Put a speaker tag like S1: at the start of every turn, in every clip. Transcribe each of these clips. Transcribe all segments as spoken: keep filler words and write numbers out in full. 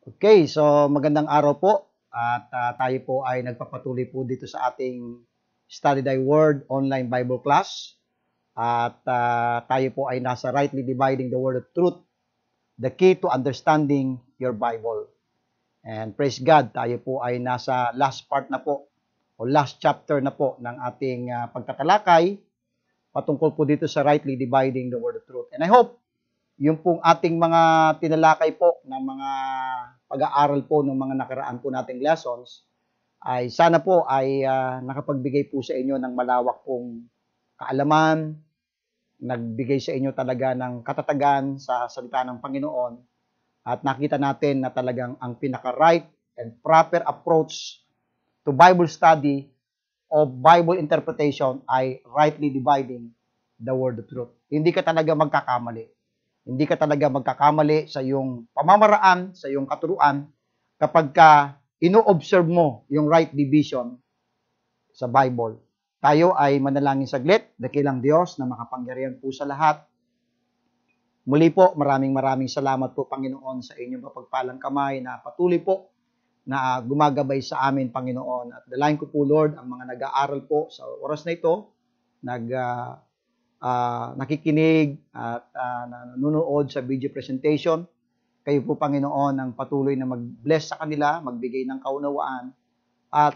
S1: Okay, so magandang araw po at ah, tayo po ay nagpapatuloy po dito sa ating Study Thy Word online Bible class at ah, tayo po ay nasa rightly dividing the word of truth, the key to understanding your Bible. And praise God, tayo po ay nasa last part na po o last chapter na po ng ating ah, pagtatalakay patungkol po dito sa rightly dividing the word of truth. And I hope yung pong ating mga tinalakay po ng mga pag-aaral po ng mga nakaraan po nating lessons ay sana po ay uh, nakapagbigay po sa inyo ng malawak pong kaalaman, nagbigay sa inyo talaga ng katatagan sa salita ng Panginoon at nakita natin na talagang ang pinaka-right and proper approach to Bible study o Bible interpretation ay rightly dividing the word of truth. Hindi ka talaga magkakamali. Hindi ka talaga magkakamali sa iyong pamamaraan, sa iyong katuruan, kapag ka ino-observe mo yung right division sa Bible. Tayo ay manalangin saglit, dakilang Diyos na makapangyarihan po sa lahat. Muli po, maraming maraming salamat po, Panginoon, sa inyong mapagpalang kamay na patuloy po na gumagabay sa amin, Panginoon. At dalayan ko po, Lord, ang mga nag-aaral po sa oras na ito, nag... Uh, Uh, nakikinig at uh, nanonood sa video presentation. Kayo po, Panginoon, ang patuloy na mag-bless sa kanila, magbigay ng kaunawaan at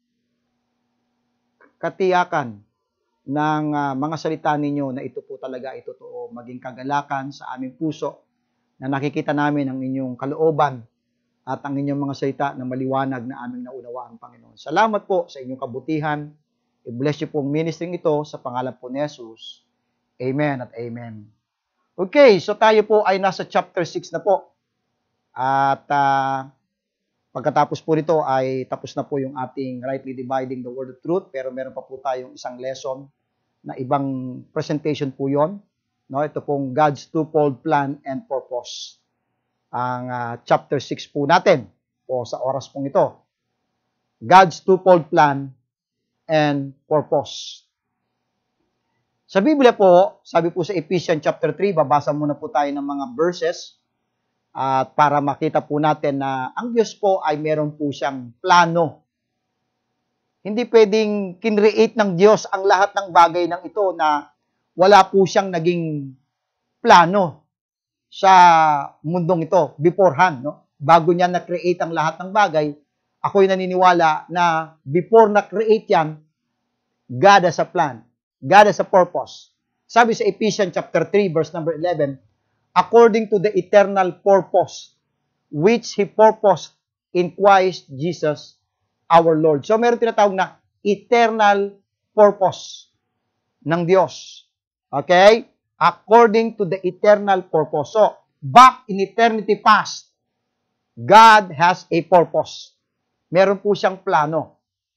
S1: katiyakan ng uh, mga salita ninyo na ito po talaga ito totoo, maging kagalakan sa aming puso na nakikita namin ang inyong kalooban at ang inyong mga salita na maliwanag na aming naunawaan, Panginoon. Salamat po sa inyong kabutihan. I-bless niyo po ang ministering ito sa pangalan po ni Jesus. Amen at amen. Okay, so tayo po ay nasa chapter six na po. At uh, pagkatapos po nito ay tapos na po yung ating rightly dividing the word of truth. Pero meron pa po tayong isang lesson na ibang presentation po yon. No, ito pong God's twofold plan and purpose. Ang uh, chapter six po natin po sa oras pong ito. God's twofold plan and purpose. Sa Biblia po, sabi po sa Ephesians chapter three, babasa muna po tayo ng mga verses at uh, para makita po natin na ang Diyos po ay meron po siyang plano. Hindi pwedeng kinreate ng Diyos ang lahat ng bagay ng ito na wala po siyang naging plano sa mundong ito beforehand. No? Bago niya na-create ang lahat ng bagay, ako'y naniniwala na before na-create yan, God has a plan. God has a purpose. Sabi sa Ephesians chapter three, verse number eleven, according to the eternal purpose which He purposed in Christ Jesus our Lord. So, meron tinatawag na eternal purpose ng Diyos. Okay? According to the eternal purpose. So, back in eternity past, God has a purpose. Meron po siyang plano.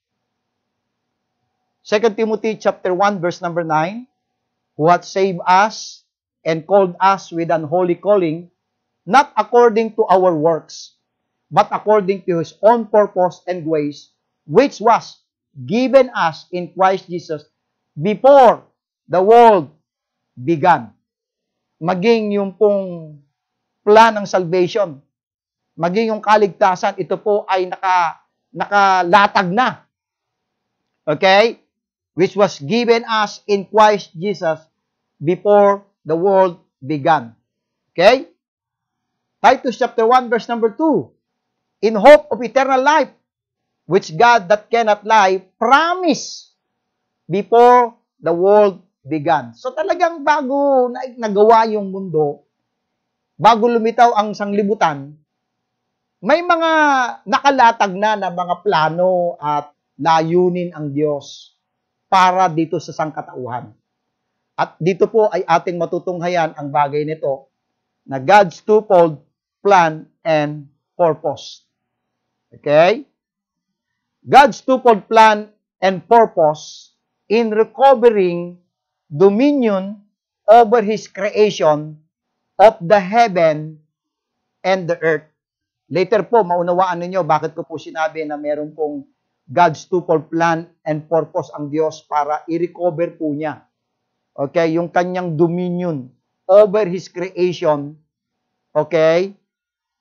S1: Second Timothy chapter one, verse number nine, who hath saved us and called us with an holy calling, not according to our works, but according to His own purpose and grace, which was given us in Christ Jesus before the world began. Maging yung pong plan ng salvation, maging yung kaligtasan, ito po ay naka, nakalatag na. Okay? Which was given us in Christ Jesus before the world began. Okay? Titus chapter one, verse number two. In hope of eternal life, which God that cannot lie promised before the world began. So talagang bago na nagawa yung mundo, bago lumitaw ang sanglibutan, may mga nakalatag na na mga plano at layunin ang Diyos para dito sa sangkatauhan. At dito po ay ating matutunghayan ang bagay nito na God's twofold plan and purpose. Okay? God's twofold plan and purpose in recovering dominion over His creation of the heaven and the earth. Later po, maunawaan ninyo bakit ko po sinabi na meron pong God's twofold plan and purpose ang Diyos para i-recover po niya. Okay, yung kanyang dominion over His creation. Okay?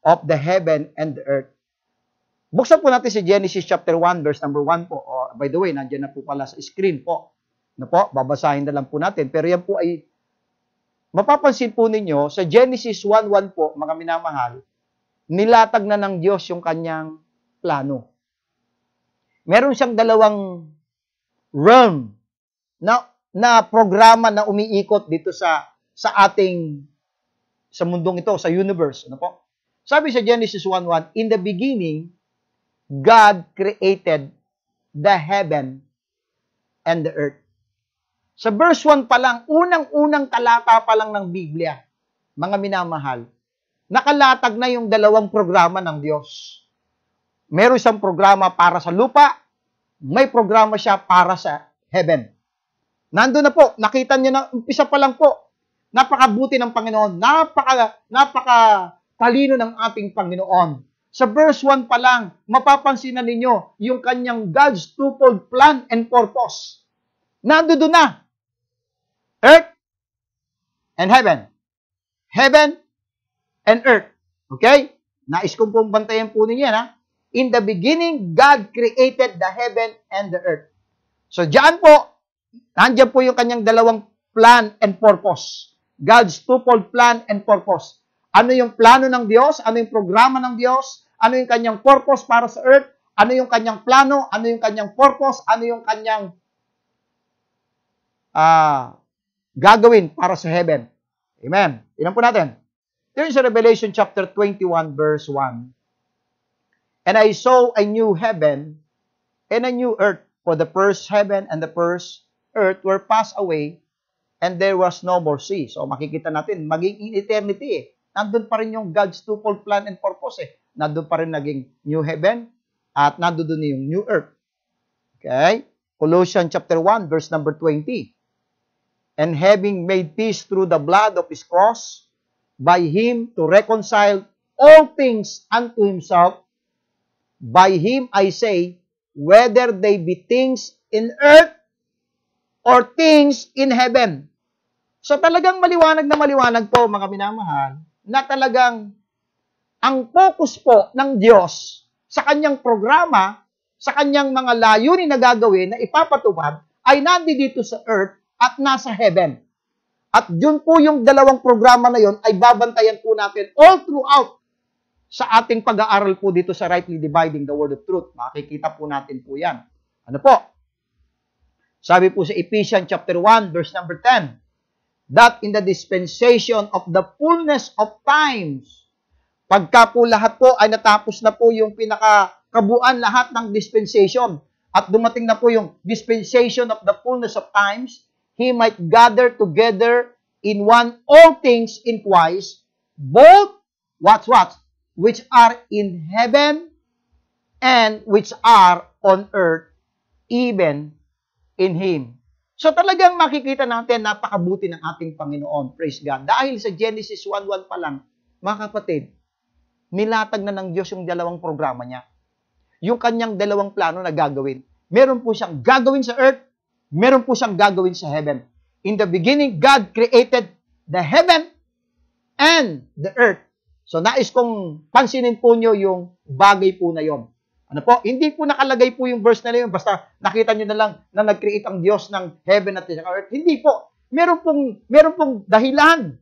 S1: of the heaven and the earth. Buksan po natin si Genesis chapter one, verse number one po. Oh, by the way, nandiyan na po pala sa screen po. Na po, babasahin na lang po natin. Pero yan po ay, mapapansin po ninyo, sa Genesis one one po, mga minamahal, nilatag na ng Diyos yung kanyang plano. Meron siyang dalawang realm na, na programa na umiikot dito sa sa ating sa mundong ito, sa universe. Ano po? Sabi sa Genesis one one, in the beginning, God created the heaven and the earth. Sa verse one pa lang, unang-unang talata pa lang ng Biblia, mga minamahal, nakalatag na yung dalawang programa ng Diyos. Meron siyang programa para sa lupa, may programa siya para sa heaven. Nandun na po, nakita niyo na, umpisa pa lang po, napakabuti ng Panginoon, napaka, napaka talino ng ating Panginoon. Sa verse one pa lang, mapapansin na ninyo yung kanyang God's twofold plan and purpose. Nandun na. Earth and heaven. Heaven and earth. Okay? Nais kong pong bantayan po ninyo yan, ha? In the beginning, God created the heaven and the earth. So, diyan po, nandiyan po yung kanyang dalawang plan and purpose. God's twofold plan and purpose. Ano yung plano ng Diyos? Ano yung programa ng Diyos? Ano yung kanyang purpose para sa earth? Ano yung kanyang plano? Ano yung kanyang purpose? Ano yung kanyang uh, gagawin para sa heaven? Amen. Tingnan po natin. Ito sa Revelation chapter twenty-one, verse one. And I saw a new heaven and a new earth, for the first heaven and the first earth were passed away, and there was no more sea. So makikita natin, maging in eternity eh. Nandun pa rin yung God's twofold plan and purpose eh. Nandun pa rin naging new heaven at nandun din yung new earth. Okay? Colossians chapter one, verse number twenty. And having made peace through the blood of his cross, by him to reconcile all things unto himself, by him I say, whether they be things in earth or things in heaven. So talagang maliwanag na maliwanag po, mga minamahal, na talagang ang focus po ng Diyos sa kanyang programa, sa kanyang mga layunin na gagawin na ipapatupad, ay nandito sa earth at nasa heaven. At yun po yung dalawang programa na yun ay babantayan po natin all throughout sa ating pag-aaral po dito sa Rightly Dividing the Word of Truth. Makikita po natin po yan. Ano po? Sabi po sa Ephesians chapter one, verse number ten, that in the dispensation of the fullness of times, pagka po lahat po ay natapos na po yung pinakakabuan lahat ng dispensation, at dumating na po yung dispensation of the fullness of times, he might gather together in one all things in Christ, both, what's what? Which are in heaven and which are on earth, even in Him. So talagang makikita natin, napakabuti ng ating Panginoon. Praise God. Dahil sa Genesis one one pa lang, mga kapatid, nilatag na ng Diyos yung dalawang programa niya. Yung kanyang dalawang plano na gagawin. Meron po siyang gagawin sa earth, meron po siyang gagawin sa heaven. In the beginning, God created the heaven and the earth. So, nais kong pansinin po nyo yung bagay po na yon. Ano po? Hindi po nakalagay po yung verse na yun. Basta nakita nyo na lang na nag-create ang Diyos ng heaven at earth. Hindi po. Meron pong, meron pong dahilan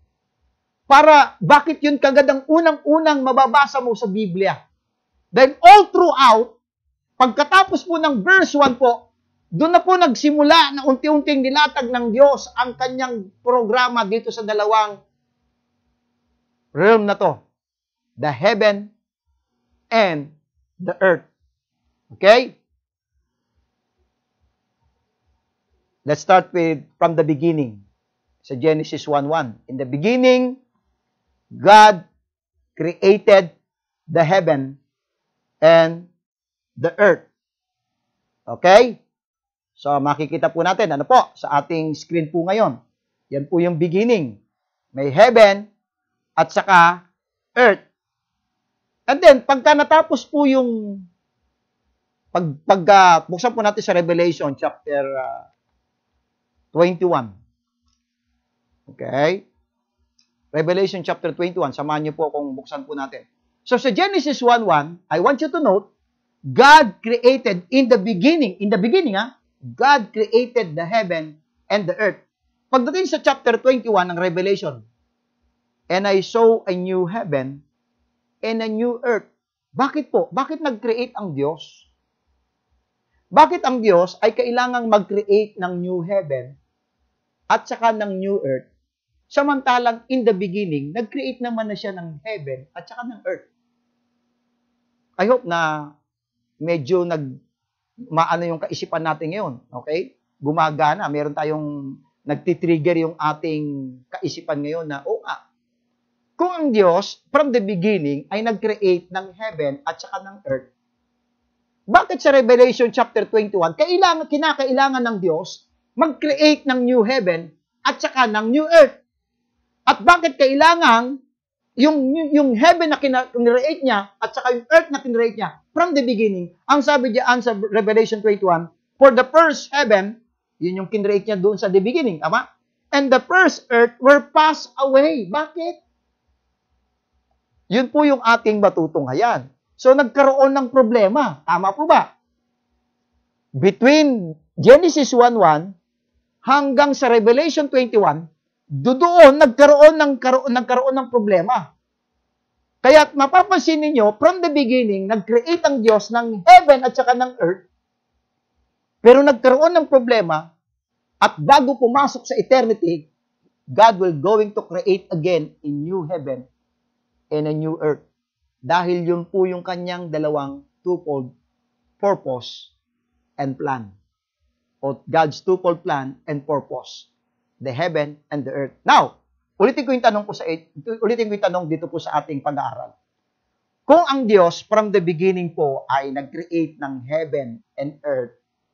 S1: para bakit yun kagad ang unang-unang mababasa mo sa Biblia. Dahil all throughout, pagkatapos po ng verse one po, doon na po nagsimula na unti-unting nilatag ng Diyos ang kanyang programa dito sa dalawang realm na to. The heaven and the earth. Okay? Let's start with from the beginning. Sa Genesis one one. In the beginning, God created the heaven and the earth. Okay? So, makikita po natin, ano po, sa ating screen po ngayon. Yan po yung beginning. May heaven at saka earth. And then, pagka natapos po yung pag, pag uh, buksan po natin sa Revelation chapter uh, twenty-one. Okay? Revelation chapter twenty-one. Samahan niyo po kung buksan po natin. So sa Genesis one one, I want you to note, God created in the beginning, in the beginning ha, God created the heaven and the earth. Pagdating sa chapter twenty-one ng Revelation, and I saw a new heaven and a new earth. Bakit po? Bakit nag-create ang Diyos? Bakit ang Diyos ay kailangang mag-create ng new heaven at saka ng new earth? Samantalang in the beginning, nag-create naman na siya ng heaven at saka ng earth. I hope na medyo nag maano yung kaisipan natin ngayon, okay? Gumagana, meron tayong nagtitrigger yung ating kaisipan ngayon na, oh ah, kung ang Diyos, from the beginning, ay nag-create ng heaven at saka ng earth, bakit sa Revelation chapter twenty-one, kailangan, kinakailangan ng Diyos mag-create ng new heaven at saka ng new earth? At bakit kailangan yung, yung heaven na kinreate niya at saka yung earth na kinreate niya from the beginning? Ang sabi diyan sa Revelation twenty-one, for the first heaven, yun yung kinreate niya doon sa the beginning, tama? And the first earth were passed away. Bakit? Yun po yung ating matutunghayan. So, nagkaroon ng problema. Tama po ba? Between Genesis one one hanggang sa Revelation twenty-one, doon nagkaroon ng, karoon, nagkaroon ng problema. Kaya mapapansin ninyo, from the beginning, nag-create ang Diyos ng heaven at saka ng earth, pero nagkaroon ng problema, at bago pumasok sa eternity, God will going to create again a new heaven and a new earth. Dahil yun po yung kanyang dalawang twofold purpose and plan. O God's twofold plan and purpose. The heaven and the earth. Now, ulitin ko yung tanong ko sa ulitin ko yung tanong dito po sa ating pag-aaral. Kung ang Diyos from the beginning po ay nag-create ng heaven and earth,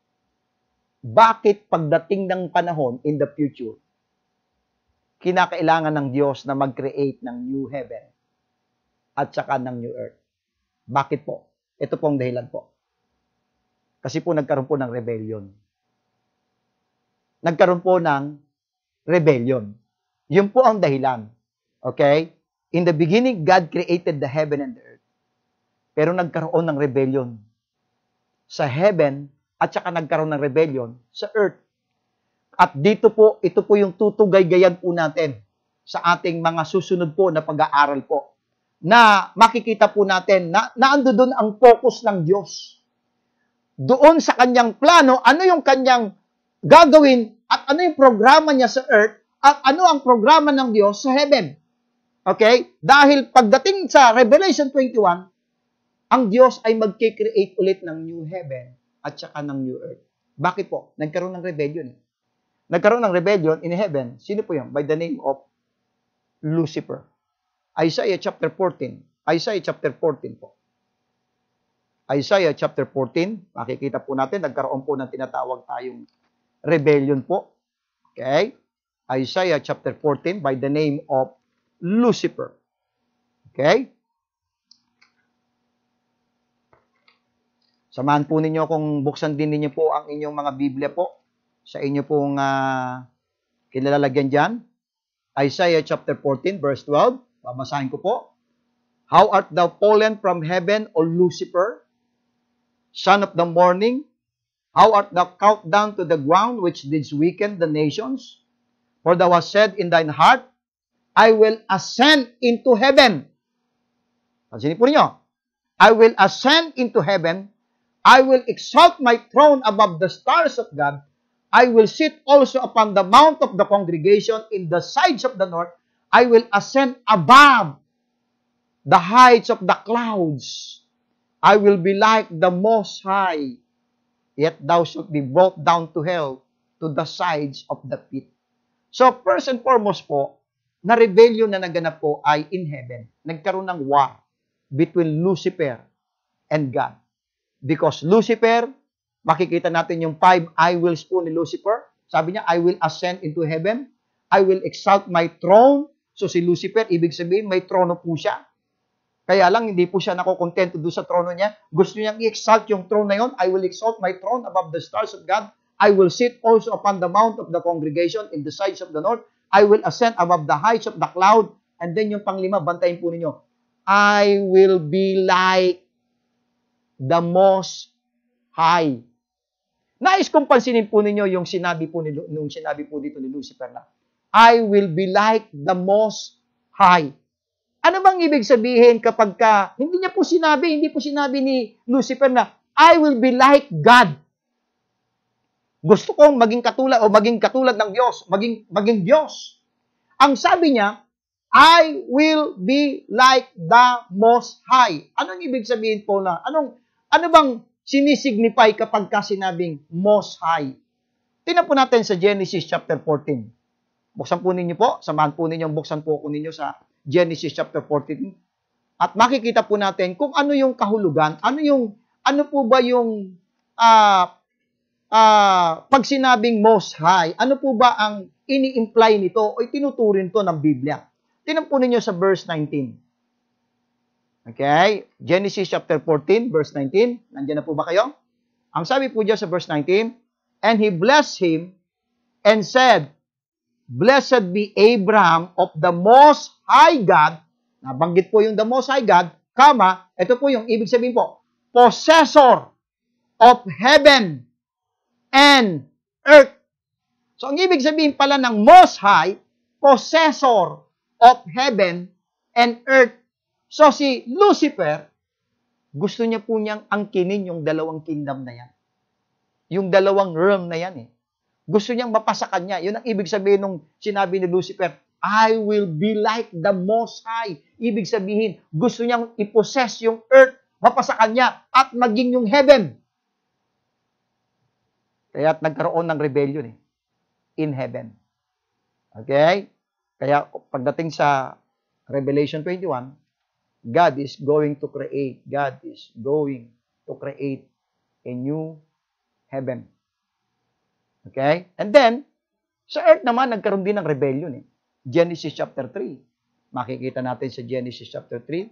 S1: bakit pagdating ng panahon in the future, kinakailangan ng Diyos na mag-create ng new heaven at saka ng new earth? Bakit po? Ito pong dahilan po. Kasi po nagkaroon po ng rebellion. Nagkaroon po ng rebellion. Yun po ang dahilan. Okay? In the beginning, God created the heaven and the earth. Pero nagkaroon ng rebellion sa heaven at saka nagkaroon ng rebellion sa earth. At dito po, ito po yung tutugay-gayan po natin sa ating mga susunod po na pag-aaral po. Na makikita po natin na naando doon ang focus ng Diyos. Doon sa kanyang plano, ano yung kanyang gagawin at ano yung programa niya sa earth at ano ang programa ng Diyos sa heaven. Okay? Dahil pagdating sa Revelation twenty-one, ang Diyos ay mag-create ulit ng new heaven at saka ng new earth. Bakit po? Nagkaroon ng rebellion. Eh. Nagkaroon ng rebellion in heaven. Sino po yun? By the name of Lucifer. Isaiah chapter fourteen. Isaiah chapter fourteen po. Isaiah chapter fourteen, makikita po natin, nagkaroon po ng tinatawag tayong rebellion po. Okay? Isaiah chapter fourteen by the name of Lucifer. Okay? Samahan po ninyo kung buksan din ninyo po ang inyong mga Biblia po sa inyo pong uh, kilalagyan dyan. Isaiah chapter fourteen verse twelve. Babasahin ko po. How art thou fallen from heaven, O Lucifer, son of the morning? How art thou cut down to the ground, which didst weaken the nations? For thou hast said in thine heart, I will ascend into heaven. Pansinin po ninyo. I will ascend into heaven. I will exalt my throne above the stars of God. I will sit also upon the mount of the congregation in the sides of the north. I will ascend above the heights of the clouds. I will be like the Most High. Yet thou shalt be brought down to hell, to the sides of the pit. So, first and foremost po, na rebellion na naganap po ay in heaven. Nagkaroon ng war between Lucifer and God. Because Lucifer, makikita natin yung five I wills po ni Lucifer. Sabi niya, I will ascend into heaven. I will exalt my throne. So si Lucifer, ibig sabihin, may trono po siya. Kaya lang, hindi po siya nakokontento doon sa trono niya. Gusto niyang i-exalt yung throne na yun. I will exalt my throne above the stars of God. I will sit also upon the mount of the congregation in the sides of the north. I will ascend above the heights of the cloud. And then yung panglima, bantayin po ninyo. I will be like the Most High. Nais kong pansinin po ninyo yung sinabi po ni, nung sinabi po dito ni Lucifer na, I will be like the Most High. Ano bang ibig sabihin kapag ka, hindi niya po sinabi, hindi po sinabi ni Lucifer na, I will be like God. Gusto kong maging katulad o maging katulad ng Diyos, maging maging Diyos. Ang sabi niya, I will be like the Most High. Anong ibig sabihin po na? Anong ano bang sinisignify kapag ka sinabing Most High? Tingnan po natin sa Genesis chapter fourteen. Buksan po ninyo po, samahan po ninyo, buksan po ko ninyo sa Genesis chapter fourteen. At makikita po natin kung ano yung kahulugan, ano yung ano po ba yung ah uh, Uh, pag sinabing Most High, ano po ba ang ini-imply nito o itinuturin to ng Biblia? Tingnan po ninyo sa verse nineteen. Okay? Genesis chapter fourteen, verse nineteen. Nandiyan na po ba kayo? Ang sabi po dyan sa verse nineteen, and he blessed him and said, Blessed be Abraham of the Most High God. Nabanggit po yung the Most High God, kama, ito po yung ibig sabihin po, possessor of heaven and earth. So, ang ibig sabihin pala ng Most High, possessor of heaven and earth. So, si Lucifer, gusto niya po niyang angkinin yung dalawang kingdom na yan. Yung dalawang realm na yan eh. Gusto niyang mapasakan niya. Yun ang ibig sabihin nung sinabi ni Lucifer, I will be like the Most High. Ibig sabihin, gusto niyang ipossess yung earth, mapasakan niya, at maging yung heaven. Kaya nagkaroon ng rebellion eh, in heaven. Okay? Kaya pagdating sa Revelation twenty-one, God is going to create, God is going to create a new heaven. Okay? And then, sa earth naman, nagkaroon din ng rebellion eh. Genesis chapter three. Makikita natin sa Genesis chapter three.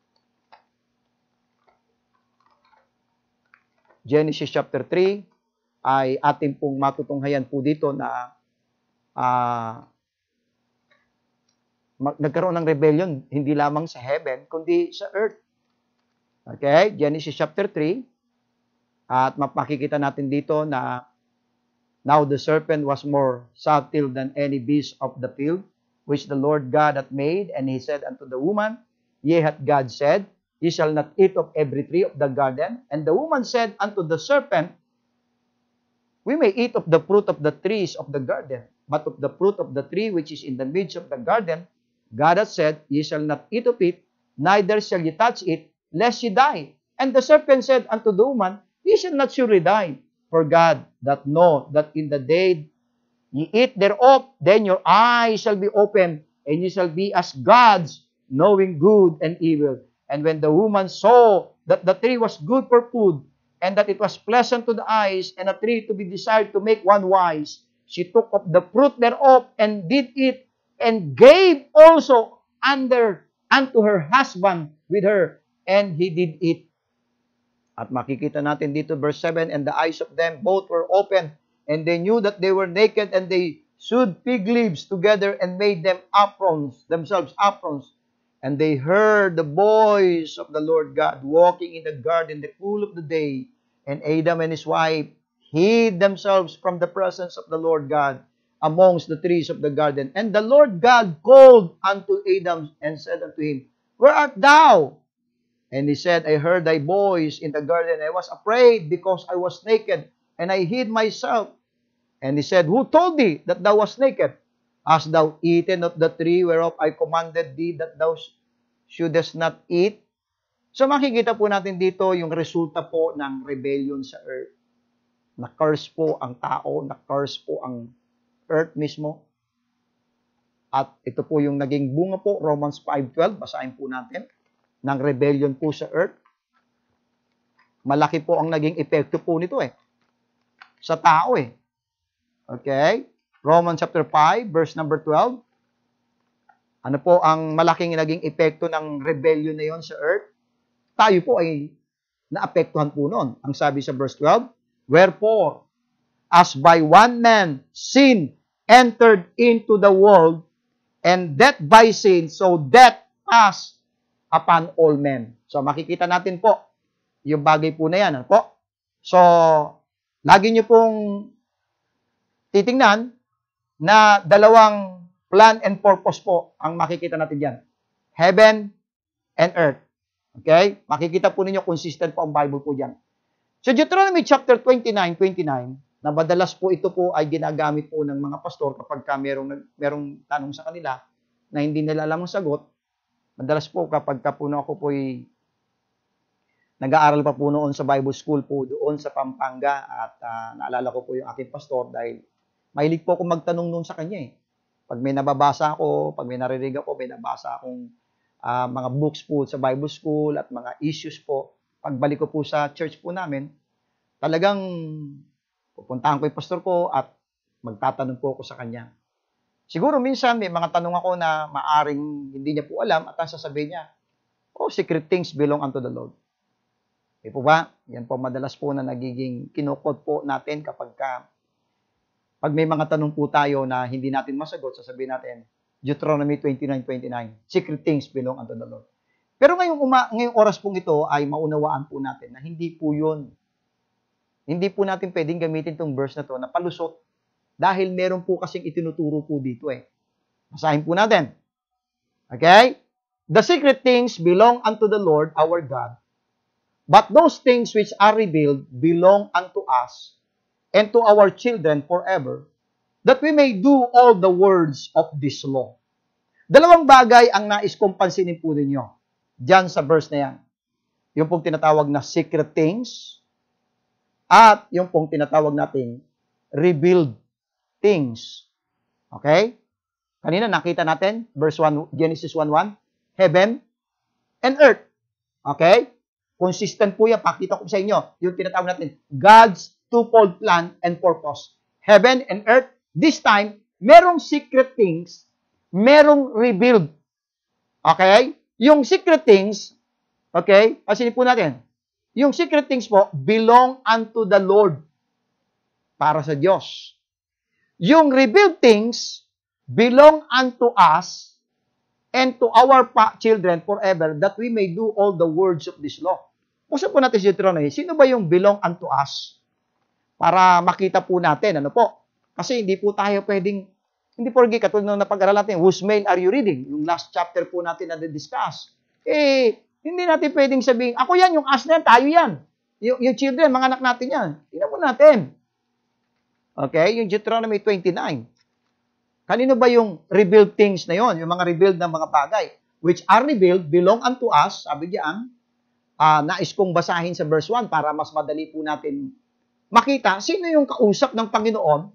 S1: Genesis chapter three. Ay ating pong matutunghayan po dito na uh, nagkaroon ng rebellion hindi lamang sa heaven, kundi sa earth. Okay? Genesis chapter three. At mapakikita natin dito na now the serpent was more subtle than any beast of the field, which the Lord God hath made. And he said unto the woman, Yea, hath God said, Ye shall not eat of every tree of the garden. And the woman said unto the serpent, We may eat of the fruit of the trees of the garden, but of the fruit of the tree which is in the midst of the garden, God hath said, Ye shall not eat of it, neither shall ye touch it, lest ye die. And the serpent said unto the woman, Ye shall not surely die, for God doth know that in the day ye eat thereof, then your eyes shall be opened, and ye shall be as gods, knowing good and evil. And when the woman saw that the tree was good for food, and that it was pleasant to the eyes, and a tree to be desired to make one wise, she took of the fruit thereof, and did eat, and gave also under unto her husband with her, and he did eat. At makikita natin dito, verse seven, and the eyes of them both were open, and they knew that they were naked, and they sewed fig leaves together, and made them aprons, themselves aprons. And they heard the voice of the Lord God walking in the garden in the cool of the day. And Adam and his wife hid themselves from the presence of the Lord God amongst the trees of the garden. And the Lord God called unto Adam and said unto him, Where art thou? And he said, I heard thy voice in the garden. I was afraid because I was naked, and I hid myself. And he said, Who told thee that thou wast naked? Hast thou eaten of the tree whereof I commanded thee that thou shouldest not eat? So makikita po natin dito yung resulta po ng rebellion sa earth. Na-curse po ang tao, na-curse po ang earth mismo. At ito po yung naging bunga po, Romans five twelve, basahin po natin, ng rebellion po sa earth. Malaki po ang naging epekto po nito eh, sa tao eh. Okay? Romans chapter five, verse number twelve. Ano po ang malaking naging epekto ng rebellion na yon sa earth? Tayo po ay naapektuhan po noon. Ang sabi sa verse twelve, Wherefore, as by one man sin entered into the world, And death by sin, so death passed upon all men. So makikita natin po yung bagay po na yan. Ano po? So, lagi nyo pong titingnan na dalawang plan and purpose po ang makikita natin dyan. Heaven and earth. Okay? Makikita po ninyo consistent po ang Bible po dyan. So, Deuteronomy chapter twenty-nine, twenty-nine, na madalas po ito po ay ginagamit po ng mga pastor kapag ka merong, merong tanong sa kanila na hindi nila alam ang sagot. Madalas po kapag ka po na ako po ay nag-aaral pa po noon sa Bible School po doon sa Pampanga at uh, naalala ko po yung aking pastor dahil mahilig po ako magtanong noon sa kanya eh. Pag may nababasa ako, pag may naririnig ako, may nabasa akong uh, mga books po sa Bible School at mga issues po, pagbalik ko po sa church po namin, talagang pupuntahan ko yung pastor ko at magtatanong po ako sa kanya. Siguro minsan may mga tanong ako na maaring hindi niya po alam at ang sasabihin niya, oh, secret things belong unto the Lord. E po ba? Yan po madalas po na nagiging kinukot po natin kapag ka, pag may mga tanong po tayo na hindi natin masagot, sasabihin natin, Deuteronomy twenty-nine twenty-nine, secret things belong unto the Lord. Pero ngayong, uma, ngayong oras pong ito ay maunawaan po natin na hindi po yun. Hindi po natin pwedeng gamitin itong verse na to na palusot dahil meron po kasing itinuturo po dito eh. Basahin po natin. Okay? The secret things belong unto the Lord our God, but those things which are revealed belong unto us and to our children forever, that we may do all the words of this law. Dalawang bagay ang nais kong pansinin po ninyo diyan sa verse na yan. Yung pong tinatawag na secret things at yung pong tinatawag nating revealed things. Okay? Kanina nakita natin, verse one, Genesis one one, heaven and earth. Okay? Consistent po yan. Pakita ko sa inyo. Yung tinatawag natin, God's twofold plan and purpose. Heaven and earth. This time, merong secret things, merong revealed. Okay? Yung secret things, okay, pasinin po natin. Yung secret things po, belong unto the Lord. Para sa Diyos. Yung revealed things, belong unto us and to our children forever, that we may do all the words of this law. Puso po natin si Deuteronomy, sino ba yung belong unto us? Para makita po natin, ano po? Kasi hindi po tayo pwedeng, hindi po rin katulad nung napag-aral natin, whose mail are you reading? Yung last chapter po natin na discuss. Eh, hindi natin pwedeng sabihin, ako yan, yung us na yan, tayo yan. Yung, yung children, mga anak natin yan. Tingnan po natin. Okay, yung Deuteronomy twenty-nine. Kanino ba yung revealed things na yon? Yung mga revealed na mga bagay. Which are revealed, belong unto us, sabi diyan, uh, nais kong basahin sa verse one para mas madali po natin makita sino yung kausap ng Panginoon.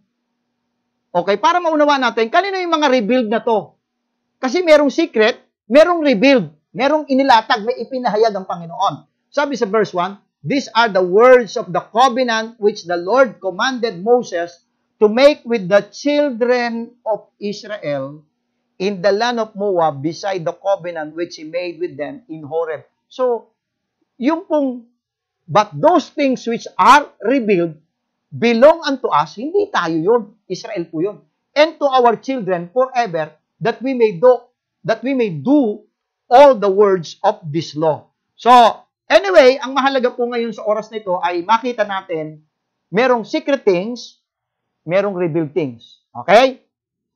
S1: Okay, para maunawa natin, kanino yung mga revealed na to? Kasi merong secret, merong revealed, merong inilatag, may ipinahayag ang Panginoon. Sabi sa verse one, these are the words of the covenant which the Lord commanded Moses to make with the children of Israel in the land of Moab beside the covenant which He made with them in Horeb. So, yung pong, but those things which are revealed belong unto us, hindi tayo yun. Israel po yun. And to our children forever, that we may do, that we may do all the words of this law. So, anyway, ang mahalaga po ngayon sa oras na ito ay makita natin merong secret things, merong revealed things. Okay?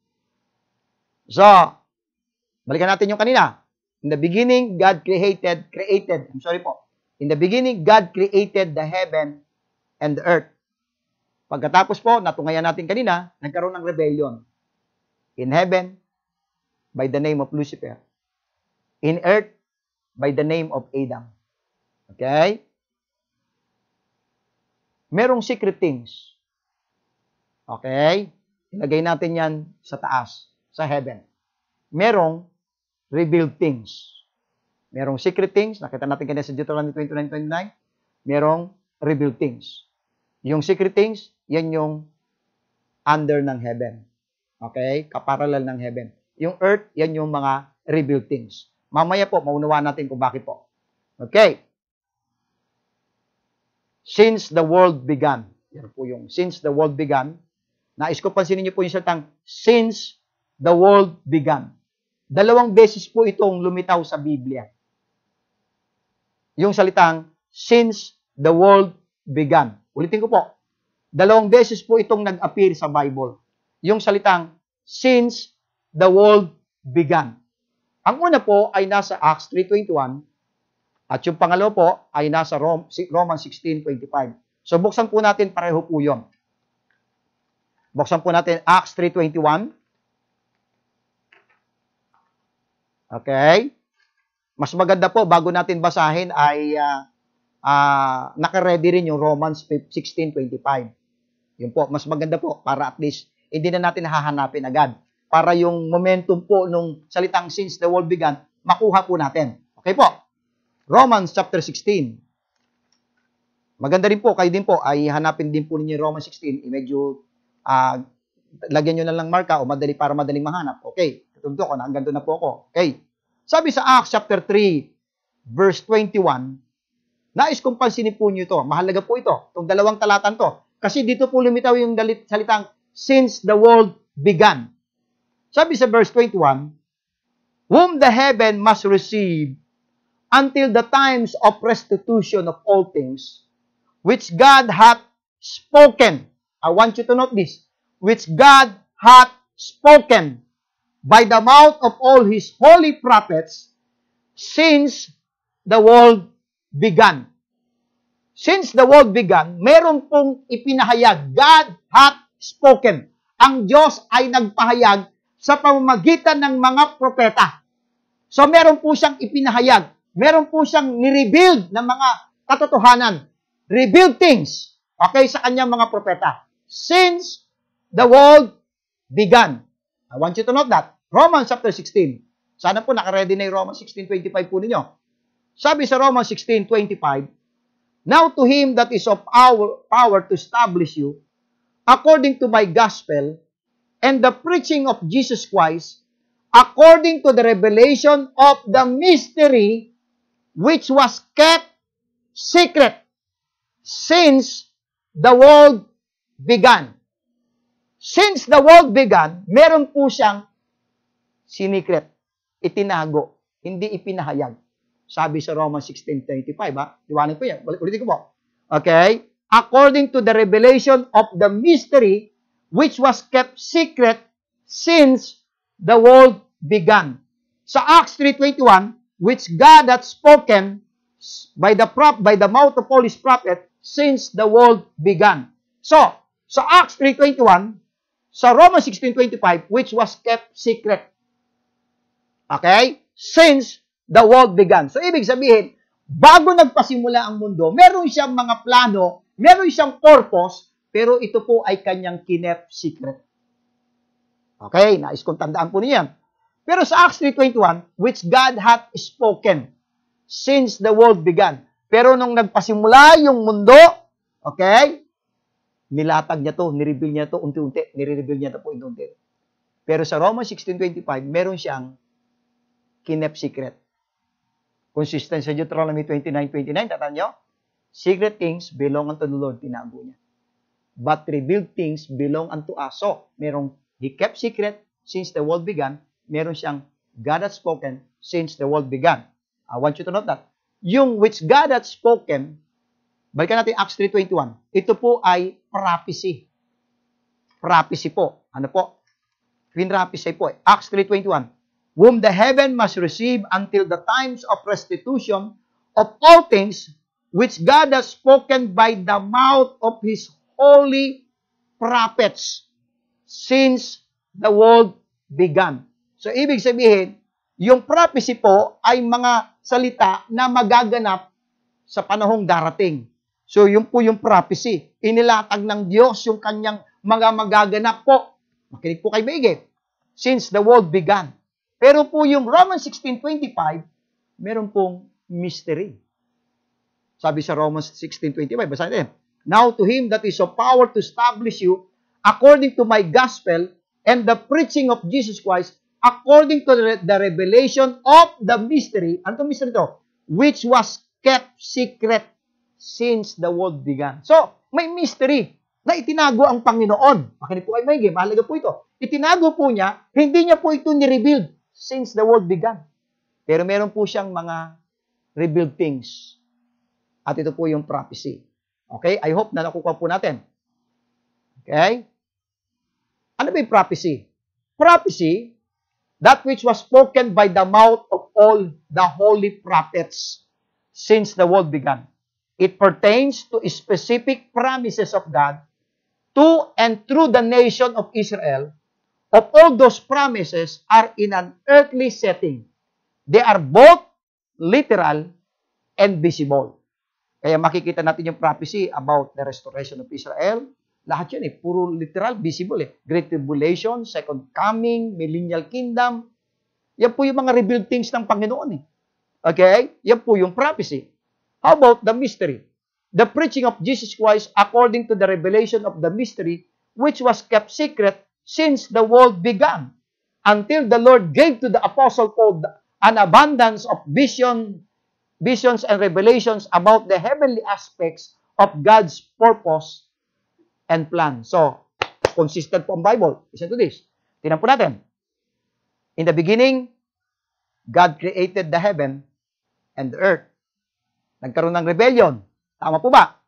S1: So, balikan natin yung kanina. In the beginning, God created, created, I'm sorry po. In the beginning, God created the heaven and the earth. Pagkatapos po, natungayan natin kanina, nagkaroon ng rebellion. In heaven, by the name of Lucifer. In earth, by the name of Adam. Okay? Merong secret things. Okay? Ilagay natin yan sa taas, sa heaven. Merong revealed things. Merong secret things. Nakita natin kanina sa Deuteronomy twenty-nine twenty-nine. Merong revealed things. Yung secret things, yan yung under ng heaven. Okay? Kaparallel ng heaven. Yung earth, yan yung mga revealed things. Mamaya po, maunawaan natin kung bakit po. Okay. Since the world began. Yan po yung since the world began. Nais ko pansinin niyo po yung salitang since the world began. Dalawang beses po itong lumitaw sa Biblia. Yung salitang, since the world began. Ulitin ko po. Dalawang beses po itong nag-appear sa Bible. Yung salitang, since the world began. Ang una po ay nasa Acts three twenty-one at yung pangalawa po ay nasa Romans sixteen twenty-five. So buksan po natin pareho po yun. Buksan po natin Acts three twenty-one. Okay? Mas maganda po, bago natin basahin, ay uh, uh, naka-ready rin yung Romans sixteen twenty-five. Yun po, mas maganda po, para at least, hindi na natin hahanapin agad. Para yung momentum po nung salitang since the world began, makuha po natin. Okay po? Romans chapter sixteen. Maganda rin po, kayo din po, ay hanapin din po ninyo yung Romans sixteen. Medyo, uh, lagyan nyo na lang marka o madali para madaling mahanap. Okay. Tundo ko na, hanggang doon na po ako. Okay. Sabi sa Acts chapter three, verse twenty-one, nais kong pansinin po nyo ito. Mahalaga po ito. Itong dalawang talatan to. Kasi dito po lumitaw yung dalit, salitang, since the world began. Sabi sa verse twenty-one, whom the heaven must receive until the times of restitution of all things, which God hath spoken. I want you to note this. Which God hath spoken by the mouth of all His holy prophets since the world began. Since the world began, meron pong ipinahayag. God hath spoken. Ang Diyos ay nagpahayag sa pamamagitan ng mga propeta. So meron po siyang ipinahayag. Meron po siyang nirebuild ng mga katotohanan. Rebuild things. Okay, sa kanyang mga propeta. Since the world began. I want you to note that. Romans chapter sixteen. Sana po nakaready na yung Romans sixteen twenty-five po ninyo. Sabi sa Romans sixteen twenty-five, now to Him that is of our power to establish you, according to my gospel, and the preaching of Jesus Christ, according to the revelation of the mystery which was kept secret since the world began. Since the world began, meron po siyang sinikret, itinago, hindi ipinahayag. Sabi sa Romans sixteen twenty-five, ha? Iwanan ko yan. Ulitin ko po. Okay? According to the revelation of the mystery which was kept secret since the world began. Sa Acts three twenty-one, which God hath spoken by the prop by the mouth of all His prophet since the world began. So, sa Acts three twenty-one, sa Romans sixteen twenty-five, which was kept secret. Okay? Since the world began. So, ibig sabihin, bago nagpasimula ang mundo, meron siyang mga plano, meron siyang purpose, pero ito po ay kanyang kinep secret. Okay? Nais kong tandaan po niyan. Pero sa Acts three twenty-one, which God hath spoken since the world began. Pero nung nagpasimula yung mundo, okay, nilatag niya to, nireveal niya to unti-unti, nire-reveal niya to po unti-unti. Pero sa Romans sixteen twenty-five, meron siyang kinep secret. Consistent sa Deuteronomy twenty-nine twenty-nine, tatan nyo? Secret things belong unto the Lord, tinago niya. But revealed things belong unto us. So, merong He kept secret since the world began, meron siyang God hath spoken since the world began. I want you to note that. Yung which God hath spoken, balikan natin Acts three twenty-one. Ito po ay prophecy. Prophecy po. Ano po? Pinraphisy po. Eh. Acts three twenty-one. Whom the heaven must receive until the times of restitution of all things which God has spoken by the mouth of His holy prophets since the world began. So, ibig sabihin, yung prophecy po ay mga salita na magaganap sa panahong darating. So, yun po yung prophecy. Inilatag ng Diyos yung kanyang mga magaganap po. Makinig po kay maigi. Since the world began. Pero po yung Romans sixteen twenty-five, meron pong mystery. Sabi sa Romans sixteen twenty-five, basahin natin. Now to Him that is of power to establish you, according to my gospel, and the preaching of Jesus Christ, according to the, the revelation of the mystery, ano itong mystery ito? Which was kept secret since the world began. So, may mystery na itinago ang Panginoon. Makinig po kayo maigi, mahalaga po ito. Itinago po niya, hindi niya po ito nirebuild since the world began. Pero meron po siyang mga revealed things. At ito po yung prophecy. Okay? I hope na nakukuha po natin. Okay? Ano ba yung prophecy? Prophecy, that which was spoken by the mouth of all the holy prophets since the world began. It pertains to specific promises of God to and through the nation of Israel. Of all those promises are in an earthly setting. They are both literal and visible. Kaya makikita natin yung prophecy about the restoration of Israel. Lahat yun eh, puro literal, visible eh. Great Tribulation, Second Coming, Millennial Kingdom. Yan po yung mga revealed things ng Panginoon eh. Okay? Yan po yung prophecy. How about the mystery? The preaching of Jesus Christ according to the revelation of the mystery which was kept secret since the world began, until the Lord gave to the Apostle Paul an abundance of vision, visions and revelations about the heavenly aspects of God's purpose and plan. So, consistent po ang Bible. Listen to this. Tingnan po natin. In the beginning, God created the heaven and the earth. Nagkaroon ng rebellion. Tama po ba?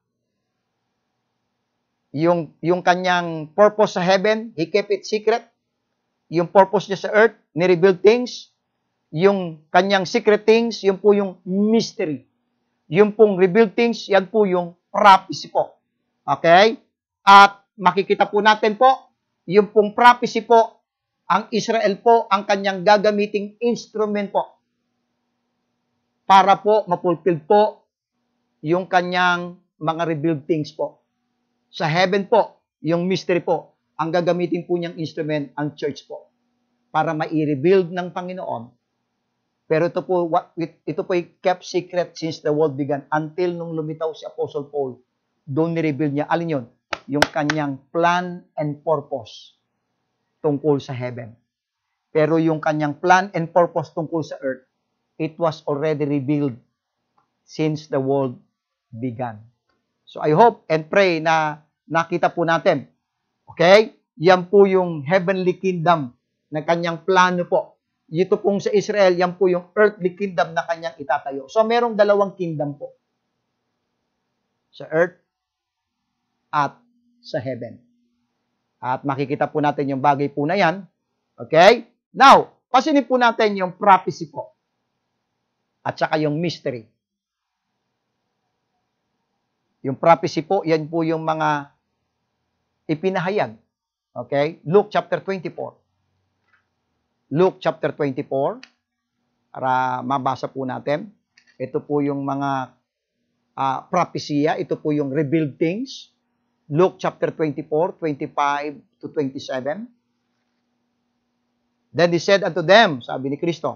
S1: Yung, yung kanyang purpose sa heaven, He kept it secret. Yung purpose niya sa earth, ni-reveal things. Yung kanyang secret things, yun po yung mystery. Yung pong revealed things, yan po yung prophecy po. Okay? At makikita po natin po, yung pong prophecy po, ang Israel po, ang kanyang gagamiting instrument po. Para po, mapulfill po, yung kanyang mga revealed things po. Sa heaven po, yung mystery po, ang gagamitin po niyang instrument, ang church po. Para ma-reveal ng Panginoon. Pero ito po, ito po ay kept secret since the world began until nung lumitaw si Apostle Paul. Doon ni-reveal niya, alin yun? Yung kanyang plan and purpose tungkol sa heaven. Pero yung kanyang plan and purpose tungkol sa earth, it was already revealed since the world began. So I hope and pray na nakita po natin. Okay? Yan po yung heavenly kingdom na kanyang plano po. Ito pong sa Israel, yan po yung earthly kingdom na kanyang itatayo. So, merong dalawang kingdom po. Sa earth at sa heaven. At makikita po natin yung bagay po na yan. Okay? Now, pasinin po natin yung prophecy po. At saka yung mystery. Yung prophecy po, yan po yung mga ipinahayag. Okay? Luke chapter twenty-four. Luke chapter twenty-four, para mabasa po natin. Ito po yung mga uh, prophecy, ito po yung revealed things. Luke chapter twenty-four, twenty-five to twenty-seven. Then he said unto them, sabi ni Kristo,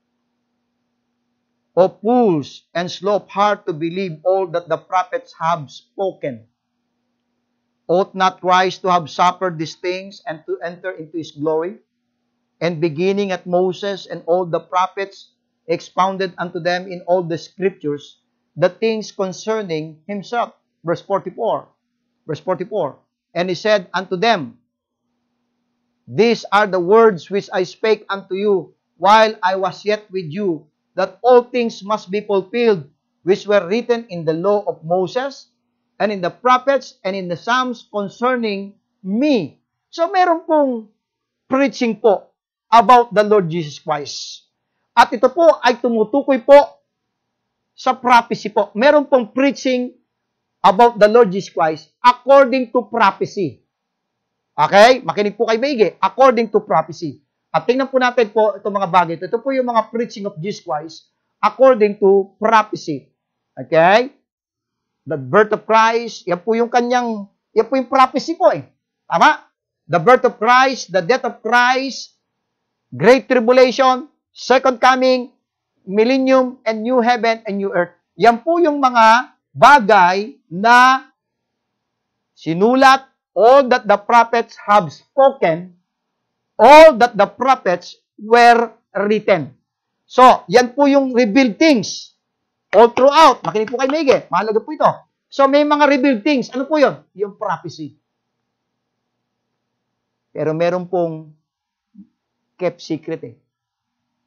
S1: O fools and slow of heart to believe all that the prophets have spoken. Ought not Christ to have suffered these things and to enter into His glory? And beginning at Moses and all the prophets, expounded unto them in all the scriptures the things concerning Himself. Verse forty-four. Verse forty-four. And He said unto them, These are the words which I spake unto you while I was yet with you, that all things must be fulfilled, which were written in the law of Moses, and in the prophets, and in the Psalms concerning me. So meron pong preaching po about the Lord Jesus Christ. At ito po ay tumutukoy po sa prophecy po. Meron pong preaching about the Lord Jesus Christ according to prophecy. Okay? Makinig po kay Beige. According to prophecy. At tingnan po natin po itong mga bagay. Ito po yung mga preaching of Jesus Christ according to prophecy. Okay? The birth of Christ, yan po yung kanyang, yan po yung prophecy po eh. Tama? The birth of Christ, the death of Christ, Great Tribulation, Second Coming, Millennium, and New Heaven and New Earth. Yan po yung mga bagay na sinulat, all that the prophets have spoken, all that the prophets were written. So, yan po yung revealed things. All throughout. Makinig po kay Mege. Mahalaga po ito. So, may mga revealed things. Ano po yun? Yung prophecy. Pero meron pong kept secret eh.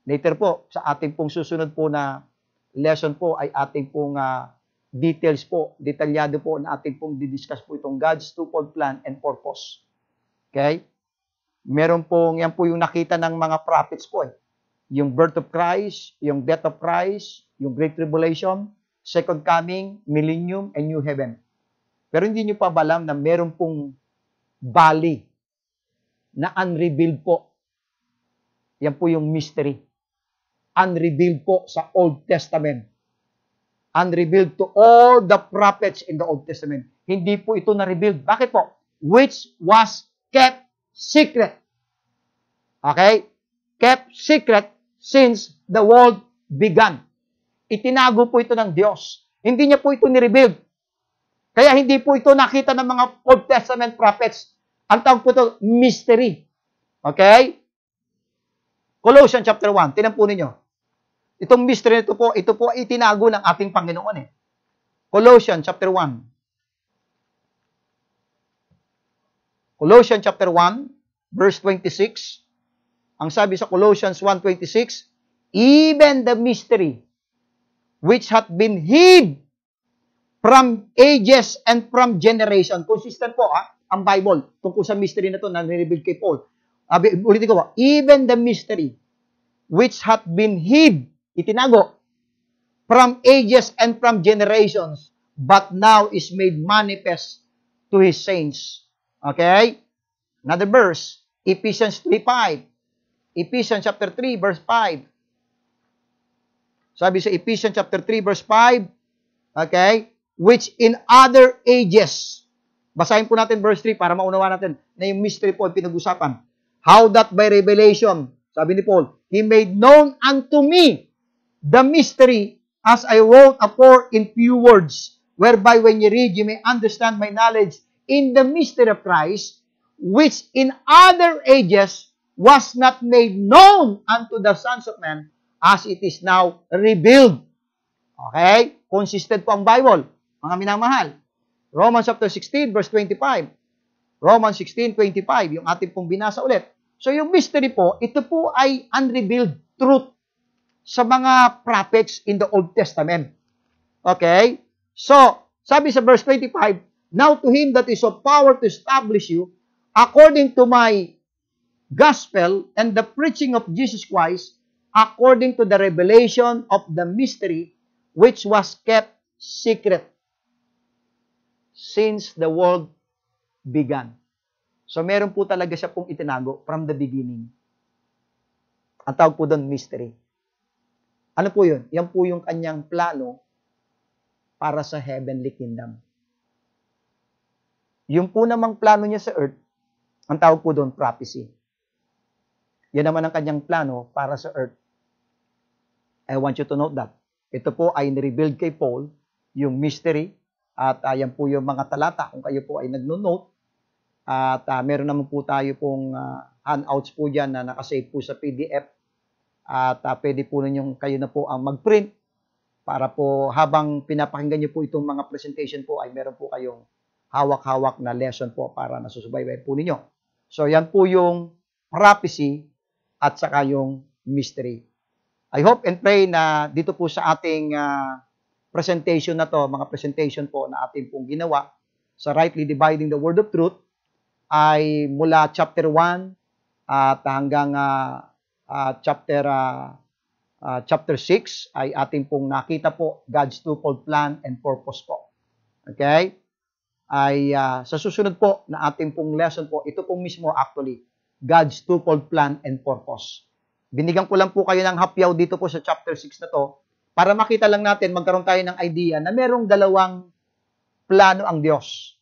S1: Later po, sa ating pong susunod po na lesson po ay ating pong uh, details po, detalyado po na ating pong didiscuss po itong God's twofold plan and purpose. Okay? Meron pong, yan po yung nakita ng mga prophets po eh. Yung birth of Christ, yung death of Christ, yung Great Tribulation, Second Coming, Millennium, and New Heaven. Pero hindi nyo pa ba alam na meron pong valley na unrevealed po. Yan po yung mystery. Unrevealed po sa Old Testament. Unrevealed to all the prophets in the Old Testament. Hindi po ito na-revealed. Bakit po? Which was kept secret. Okay? Kept secret since the world began. Itinago po ito ng Diyos. Hindi niya po ito ni-revealed. Kaya hindi po ito nakita ng mga Old Testament prophets. Ang tawag po ito, mystery. Okay? Colossians chapter one. Tinan po ninyo. Itong mystery nito po, ito po ay itinago ng ating Panginoon eh. Colossians chapter one. Colossians chapter one, verse twenty-six. Ang sabi sa Colossians one twenty-six, even the mystery which hath been hid from ages and from generation. Consistent po ha, ang Bible tungkol sa mystery na to na nireveal kay Paul. Abi, ulitin ko ba, even the mystery which hath been hid, itinago, from ages and from generations, but now is made manifest to His saints. Okay? Another verse, Ephesians three five. Ephesians chapter three, verse five. Sabi sa Ephesians chapter three, verse five, okay? Which in other ages, basahin po natin verse three para maunawa natin na yung mystery po ay pinag-usapan. How that by revelation, sabi ni Paul, He made known unto me the mystery as I wrote afore in few words, whereby when you read, you may understand my knowledge in the mystery of Christ, which in other ages was not made known unto the sons of men, as it is now revealed. Okay? Consistent po ang Bible, mga minamahal. Romans chapter sixteen, verse twenty-five. Romans sixteen, twenty-five, yung ating pong binasa ulit. So yung mystery po, ito po ay unrevealed truth sa mga prophets in the Old Testament. Okay? So, sabi sa verse twenty-five, now to Him that is of power to establish you, according to my gospel and the preaching of Jesus Christ, according to the revelation of the mystery which was kept secret since the world began. So, meron po talaga siya pong itinago from the beginning. Ang tawag po doon, mystery. Ano po yun? Yan po yung kanyang plano para sa heavenly kingdom. Yung po namang plano niya sa earth, ang tawag po doon, prophecy. Yan naman ang kanyang plano para sa earth. I want you to note that. Ito po ay nirevealed kay Paul, yung mystery, at uh, yan po yung mga talata, kung kayo po ay nagno-note, at uh, meron naman po tayo pong uh, handouts po dyan na nakasave po sa P D F, at uh, pwede po ninyong kayo na po ang mag-print, para po habang pinapakinggan nyo po itong mga presentation po, ay meron po kayong hawak-hawak na lesson po para nasusubaybay po ninyo. So yan po yung prophecy at saka yung mystery. I hope and pray na dito po sa ating uh, presentation na to, mga presentation po na ating pong ginawa sa Rightly Dividing the Word of Truth, ay mula chapter one at hanggang uh, uh, chapter uh, uh, chapter six ay ating pong nakita po God's twofold plan and purpose po. Okay? Ay uh, sa susunod po na ating pong lesson po, ito pong mismo actually God's twofold plan and purpose. Binigyan ko lang po kayo ng hapyaw dito po sa chapter six na to para makita lang natin, magkaroon tayo ng idea na merong dalawang plano ang Diyos.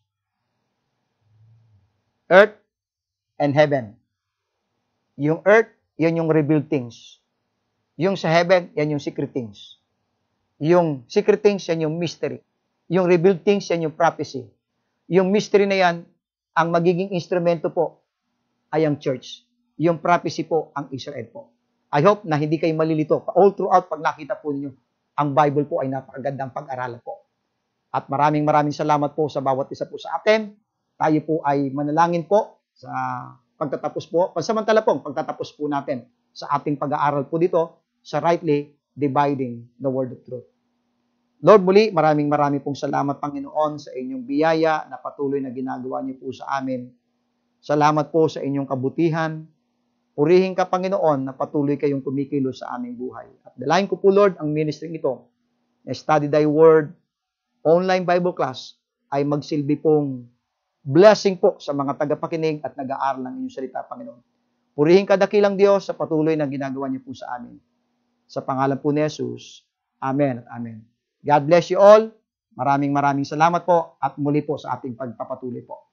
S1: Earth and heaven. Yung earth, yan yung revealed things. Yung sa heaven, yan yung secret things. Yung secret things, yan yung mystery. Yung revealed things, yan yung prophecy. Yung mystery na yan, ang magiging instrumento po ay ang church. Yung prophecy po, ang Israel po. I hope na hindi kayo malilito. All throughout, pag nakita po ninyo, ang Bible po ay napakagandang pag-aralan po. At maraming maraming salamat po sa bawat isa po sa atin. Tayo po ay manalangin po sa pagtatapos po. Pansamantala po, pagtatapos po natin sa ating pag-aaral po dito sa rightly dividing the word of truth. Lord, muli, maraming maraming pong salamat, Panginoon, sa inyong biyaya na patuloy na ginagawa niyo po sa amin. Salamat po sa inyong kabutihan. Purihin ka, Panginoon, na patuloy kayong kumikilos sa aming buhay. At dalayan ko po, Lord, ang ministry ito, na Study Thy Word, online Bible class, ay magsilbi pong blessing po sa mga tagapakinig at nag-aaral ng inyong salita, Panginoon. Purihin ka, dakilang Diyos, sa patuloy na ginagawa niyo po sa amin. Sa pangalan po ni Jesus, Amen at Amen. God bless you all. Maraming maraming salamat po at muli po sa ating pagpapatuloy po.